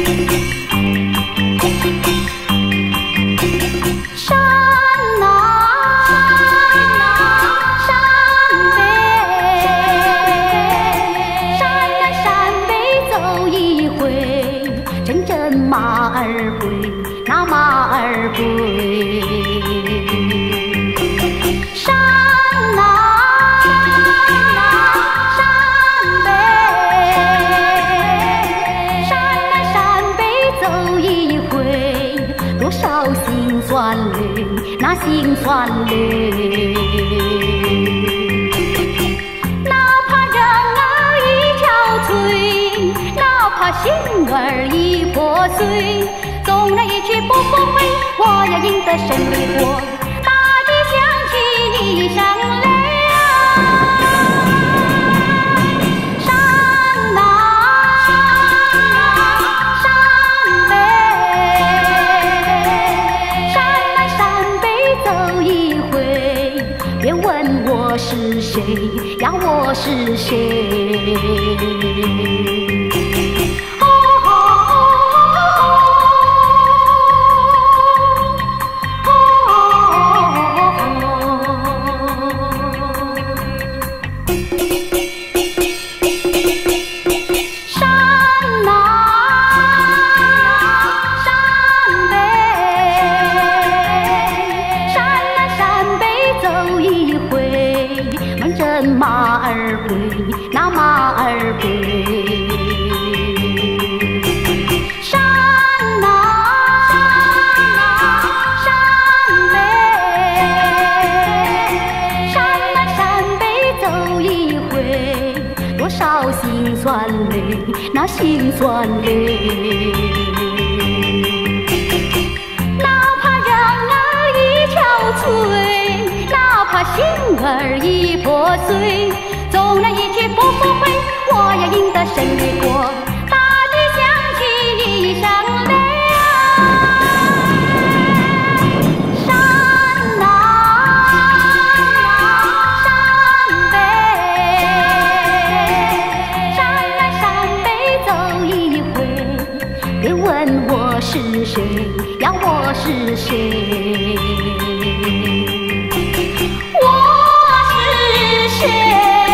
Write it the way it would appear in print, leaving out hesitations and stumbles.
马儿归，那马儿归。山南山北，山南山北走一回，多少辛酸泪，那辛酸泪。哪怕人儿一憔悴，哪怕心儿一破碎，纵然一去不复回，我要赢得胜利国。大地响起一声雷啊！山南山北，山南山北走一回，别问我是谁呀，我是谁。马儿归，那马儿归。山南山北，山南山北走一回，多少辛酸泪，那辛酸泪。哪怕人儿一憔悴，哪怕心儿一破碎，纵然一去不复回，我要赢得胜利国。大地响起一声雷啊！山南山北，山南山北走一回，别问我是谁呀，我是谁。我是谁？